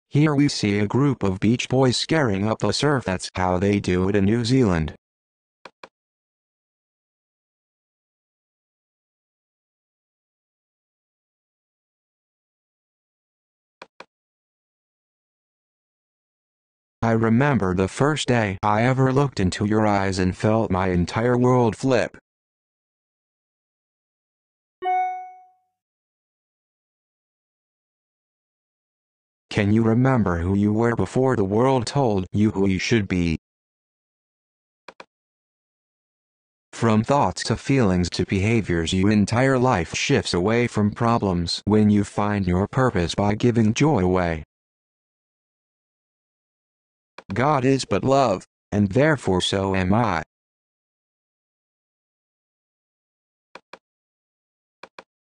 Here we see a group of beach boys scaring up the surf. That's how they do it in New Zealand. I remember the first day I ever looked into your eyes and felt my entire world flip. Can you remember who you were before the world told you who you should be? From thoughts to feelings to behaviors, your entire life shifts away from problems when you find your purpose by giving joy away. God is but love, and therefore so am I.